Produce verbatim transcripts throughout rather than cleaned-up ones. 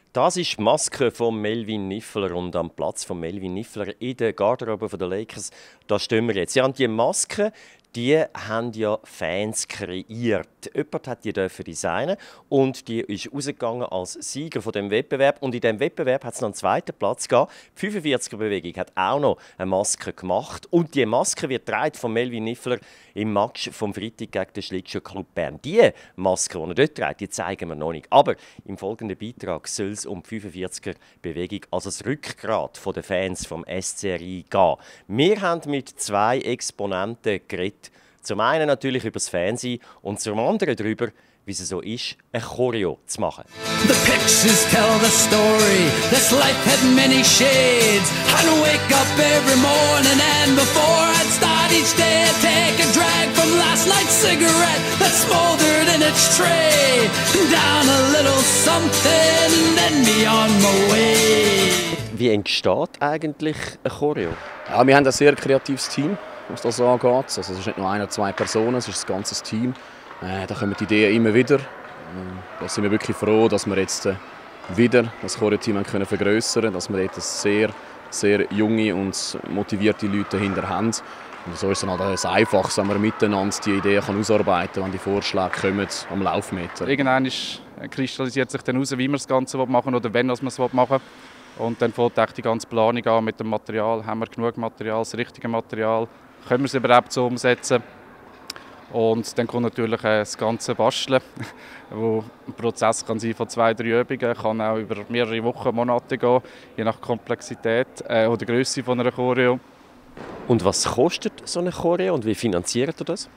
Das ist die Maske von Melvin Niffler und am Platz von Melvin Niffler in der Garderobe der Lakers. Da stehen wir jetzt. Ja, und die Maske, die haben ja Fans kreiert. Jemand hat die dürfen designen und die ist rausgegangen als Sieger von dem Wettbewerb. Und in diesem Wettbewerb hat es noch einen zweiten Platz gegeben. Die fünfundvierziger-Bewegung hat auch noch eine Maske gemacht. Und die Maske wird getragen von Melvin Niffler im Match vom Freitag gegen den Schlittschuh-Club Bern. Die Maske, die er dort trägt, die zeigen wir noch nicht. Aber im folgenden Beitrag soll es um die fünfundvierziger-Bewegung, also das Rückgrat der Fans vom S C R I, gehen. Wir haben mit zwei Exponenten geredet. Zum einen natürlich über das Fernsehen und zum anderen darüber, wie es so ist, ein Choreo zu machen. The pictures tell the story. This life had many shades. I'd wake up every morning and before I'd start each day I'd take a drag from last night's cigarette that smoldered in its tray. Down a little something and then be on my way. Wie entsteht eigentlich ein Choreo? Ja, wir haben ein sehr kreatives Team, was das angeht. Also es ist nicht nur eine oder zwei Personen, es ist ein ganzes Team. Äh, da kommen die Ideen immer wieder. Äh, da sind wir wirklich froh, dass wir jetzt äh, wieder das Choreo-Team können vergrößern können, dass wir dort sehr, sehr junge und motivierte Leute dahinter haben. Und so ist es dann halt einfach, wenn man miteinander die Ideen kann ausarbeiten kann, wenn die Vorschläge kommen am Laufmeter. Irgendwann ist, kristallisiert sich dann heraus, wie man das Ganze machen will oder wenn man es machen will. Und dann fängt auch die ganze Planung an mit dem Material. Haben wir genug Material, das richtige Material? Können wir es überhaupt so umsetzen? Und dann kommt natürlich das ganze Basteln, wo ein Prozess kann sein von zwei, drei Übungen, kann auch über mehrere Wochen, Monate gehen, je nach Komplexität äh, oder Größe von einer Choreo. Und was kostet so eine Choreo und wie finanziert ihr das?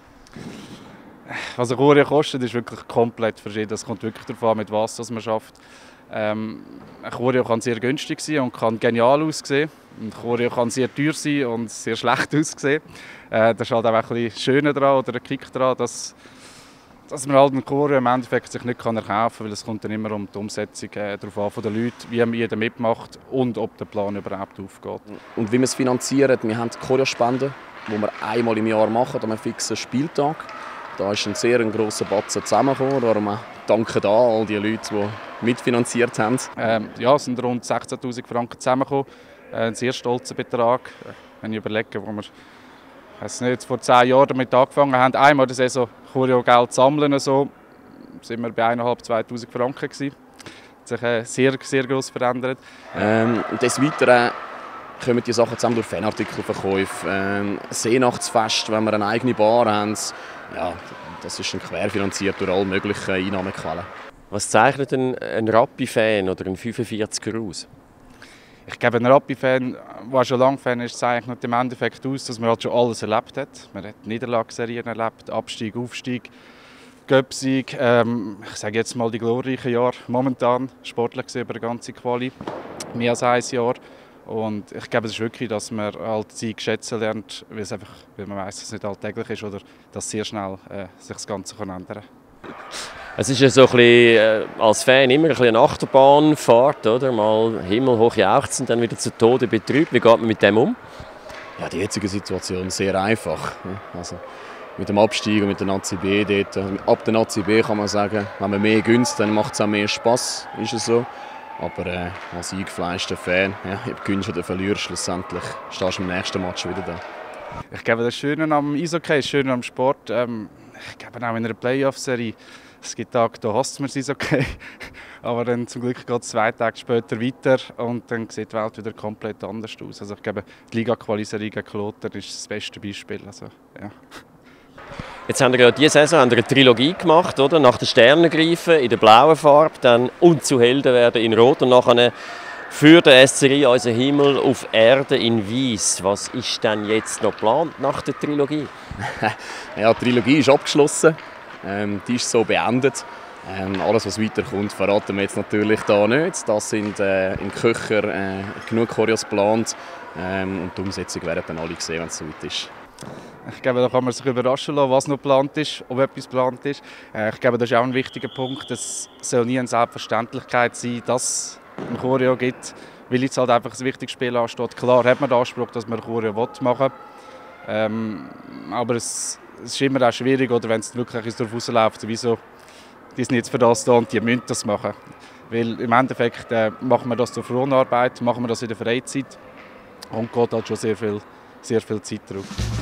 Was eine Choreo kostet, ist wirklich komplett verschieden. Es kommt wirklich darauf an, mit was das man schafft. Ähm, eine Choreo kann sehr günstig sein und kann genial aussehen. Eine Choreo kann sehr teuer sein und sehr schlecht aussehen. Äh, das ist halt auch ein bisschen schöner dran oder ein Kick dran, dass, dass man halt eine Choreo im Endeffekt sich nicht kann erkaufen kann, weil es kommt dann immer um die Umsetzung äh, darauf an von den Leuten, wie jeder mitmacht und ob der Plan überhaupt aufgeht. Und wie wir es finanzieren, wir haben Choreo-Spenden, die wir einmal im Jahr machen, an einem fixen Spieltag. Da ist ein sehr grosser Batzen zusammengekommen. Darum auch danke da all die Leute, die mitfinanziert haben. Ähm, ja, es sind rund sechzehntausend Franken zusammengekommen. Äh, ein sehr stolzer Betrag. Wenn ich überlege, wo wir ich nicht, vor zehn Jahren damit angefangen haben, einmal das Saison Choreo-Geld zu sammeln, so, sind wir bei eineinhalb, zweitausend Franken gewesen. Das hat sich äh, sehr, sehr gross verändert. Ähm, und des Weiteren kommen die Sachen zusammen durch Fanartikelverkäufe, ähm, Seenachtsfest, wenn wir eine eigene Bar haben. Ja, das ist querfinanziert durch alle möglichen Einnahmequellen. Was zeichnet ein, ein Rappi-Fan oder ein fünfundvierziger aus? Ich glaube, ein Rappi-Fan, der schon lange Fan ist, zeichnet im Endeffekt aus, dass man halt schon alles erlebt hat. Man hat Niederlagenserien erlebt, Abstieg, Aufstieg, Göpsieg. Ähm, ich sage jetzt mal die glorreichen Jahre momentan, sportlich gesehen über die ganze Quali, mehr als ein Jahr. Und ich glaube, es ist wirklich, dass man halt die Zeit schätzen lernt, weil, es einfach, weil man weiss, dass es nicht alltäglich ist oder dass sehr schnell äh, sich das Ganze kann ändern kann. Es ist ja so ein bisschen, äh, als Fan immer ein bisschen eine Achterbahnfahrt, oder? Mal himmelhoch jauchzen, dann wieder zu Tode betrübt. Wie geht man mit dem um? Ja, die jetzige Situation ist sehr einfach. Also, mit dem Abstieg und mit der Nazi B dort, ab der Nazi B kann man sagen, wenn man mehr gönnt, dann macht es auch mehr Spass, ist es so. Aber äh, als eingefleischter Fan, ja, ob du gewinnst oder verlierst, schlussendlich stehst du im nächsten Match wieder da. Ich glaube, das Schöne am Eishockey, das Schöne am Sport, ähm, ich glaube auch in einer Playoff-Serie, es gibt Tage, da hasst man es Eishockey, aber dann zum Glück geht es zwei Tage später weiter und dann sieht die Welt wieder komplett anders aus. Also ich glaube, die Liga-Quali-Serie gegen Kloten ist das beste Beispiel. Also, ja. Jetzt haben wir ja diese Saison haben wir eine Trilogie gemacht, oder? Nach den Sternen greifen in der blauen Farbe, dann und zu Helden werden in Rot und nachher für den S C R I unser Himmel auf Erde in Weiß. Was ist denn jetzt noch geplant nach der Trilogie? Ja, die Trilogie ist abgeschlossen, ähm, die ist so beendet. Ähm, alles, was weiterkommt, verraten wir jetzt natürlich da nicht. Das sind äh, im Köcher äh, genug Choreos geplant ähm, und die Umsetzung werden dann alle sehen, wenn es soweit ist. Ich glaube, da kann man sich überraschen lassen, was noch geplant ist, ob etwas geplant ist. Ich glaube, das ist auch ein wichtiger Punkt. Es soll nie eine Selbstverständlichkeit sein, dass es ein Choreo gibt, weil jetzt halt einfach ein wichtiges Spiel ansteht. Klar hat man den Anspruch, dass man ein Choreo machen will. Ähm, aber es, es ist immer auch schwierig, oder wenn es wirklich darauf rausläuft, wieso die sind jetzt für das da und die müssen das machen. Weil im Endeffekt äh, machen wir das zur Fronarbeit, machen wir das in der Freizeit und geht halt schon sehr viel, sehr viel Zeit drauf.